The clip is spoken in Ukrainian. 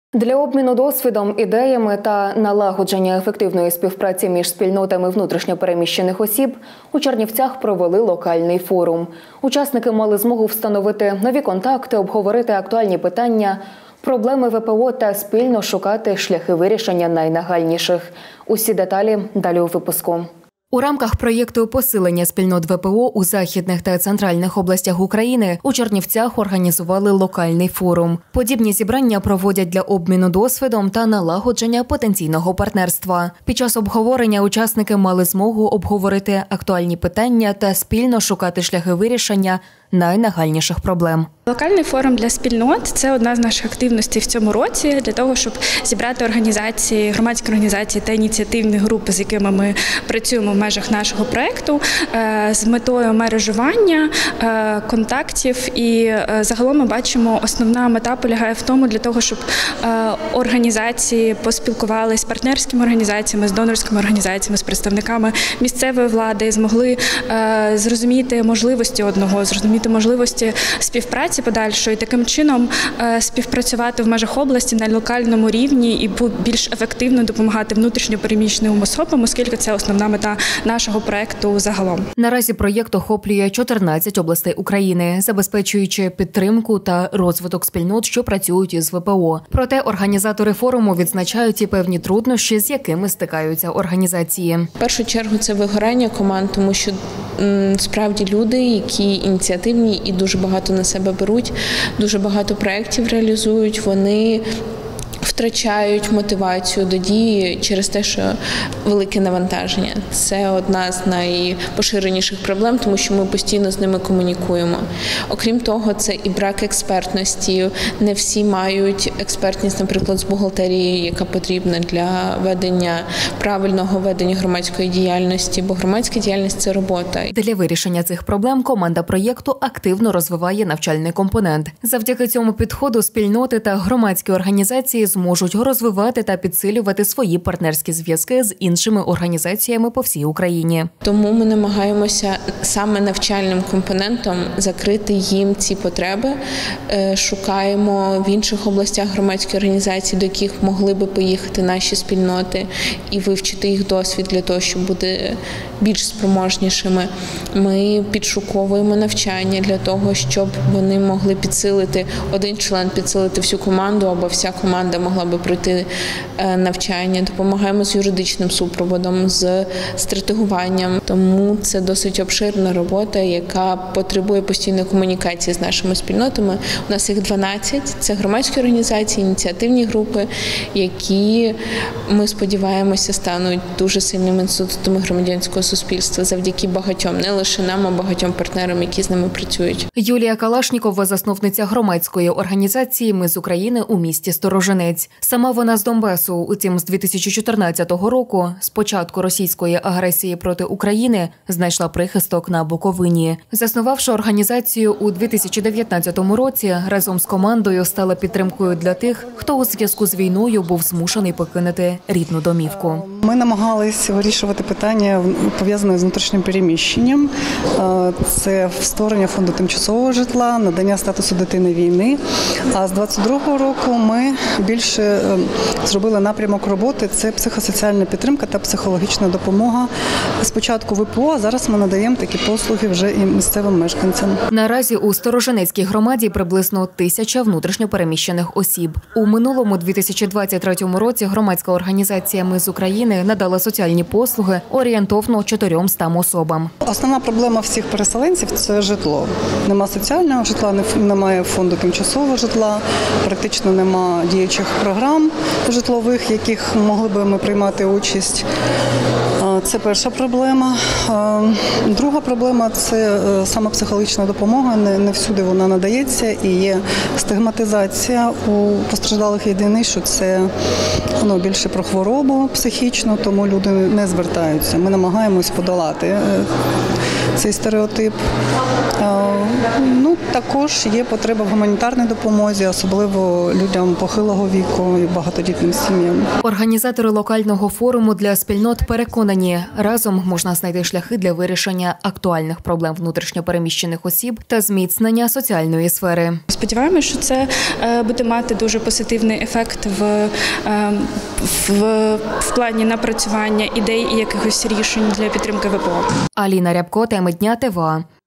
Для обміну досвідом, ідеями та налагодження ефективної співпраці між спільнотами внутрішньо переміщених осіб у Чернівцях провели локальний форум. Учасники мали змогу встановити нові контакти, обговорити актуальні питання, проблеми ВПО та спільно шукати шляхи вирішення найнагальніших. Усі деталі далі у випуску. У рамках проєкту посилення спільнот ВПО у західних та центральних областях України у Чернівцях організували локальний форум. Подібні зібрання проводять для обміну досвідом та налагодження потенційного партнерства. Під час обговорення учасники мали змогу обговорити актуальні питання та спільно шукати шляхи вирішення найнагальніших проблем. Локальний форум для спільнот – це одна з наших активностей в цьому році для того, щоб зібрати організації, громадські організації та ініціативні групи, з якими ми працюємо в межах нашого проєкту, з метою мережування, контактів. І загалом ми бачимо, основна мета полягає в тому, для того, щоб організації поспілкувалися з партнерськими організаціями, з донорськими організаціями, з представниками місцевої влади, змогли зрозуміти можливості одного, зрозуміти можливості співпраці подальшої, таким чином співпрацювати в межах області на локальному рівні і більш ефективно допомагати внутрішньо переміщеним особам, оскільки це основна мета нашого проєкту загалом. Наразі проєкт охоплює 14 областей України, забезпечуючи підтримку та розвиток спільнот, що працюють із ВПО. Проте організатори форуму відзначають і певні труднощі, з якими стикаються організації. В першу чергу це вигорання команд, тому що справді люди, які ініціативні і дуже багато на себе беруть, дуже багато проєктів реалізують, вони втрачають мотивацію до дії через те, що велике навантаження. Це одна з найпоширеніших проблем, тому що ми постійно з ними комунікуємо. Окрім того, це і брак експертності. Не всі мають експертність, наприклад, з бухгалтерії, яка потрібна для правильного ведення громадської діяльності, бо громадська діяльність – це робота. Для вирішення цих проблем команда проєкту активно розвиває навчальний компонент. Завдяки цьому підходу спільноти та громадські організації зможуть розвивати та підсилювати свої партнерські зв'язки з іншими організаціями по всій Україні. Тому ми намагаємося саме навчальним компонентом закрити їм ці потреби. Шукаємо в інших областях громадські організації, до яких могли би поїхати наші спільноти і вивчити їх досвід для того, щоб бути більш спроможнішими. Ми підшуковуємо навчання для того, щоб вони могли підсилити, один член підсилити всю команду, або вся команда могла би пройти навчання. Допомагаємо з юридичним супроводом, з стратегуванням. Тому це досить обширна робота, яка потребує постійної комунікації з нашими спільнотами. У нас їх 12. Це громадські організації, ініціативні групи, які, ми сподіваємося, стануть дуже сильними інститутами громадянського суспільства завдяки багатьом, не лише нам, а багатьом партнерам, які з ними працюють. Юлія Калашнікова – засновниця громадської організації «Ми з України» у місті Сторожинець. Сама вона з Донбасу. Утім, з 2014 року, з початку російської агресії проти України, знайшла прихисток на Буковині. Заснувавши організацію у 2019 році, разом з командою стала підтримкою для тих, хто у зв'язку з війною був змушений покинути рідну домівку. Ми намагалися вирішувати питання, пов'язане з внутрішнім переміщенням. Це створення фонду тимчасового житла, надання статусу дитини війни. А з 22-го року ми більше зробили напрямок роботи – це психосоціальна підтримка та психологічна допомога. Спочатку ВПО, а зараз ми надаємо такі послуги вже і місцевим мешканцям. Наразі у Сторожинецькій громаді приблизно 1000 внутрішньо переміщених осіб. У минулому 2023 році громадська організація «Ми з України» надала соціальні послуги орієнтовно 400 особам. Основна проблема всіх переселенців – це житло. Нема соціального житла, немає фонду тимчасового житла, практично нема діючих програм житлових, в яких могли би ми приймати участь. Це перша проблема. Друга проблема – це саме психологічна допомога. Не всюди вона надається і є стигматизація у постраждалих від війни, що це більше про хворобу психічну, тому люди не звертаються. Ми намагаємось подолати цей стереотип. Також є потреба в гуманітарній допомозі, особливо людям похилого віку і багатодітним сім'ям. Організатори локального форуму для спільнот переконані, разом можна знайти шляхи для вирішення актуальних проблем внутрішньо переміщених осіб та зміцнення соціальної сфери. Сподіваємося, що це буде мати дуже позитивний ефект в плані напрацювання ідей і якихось рішень для підтримки ВПО. Аліна Рябко, теми дня ТВА.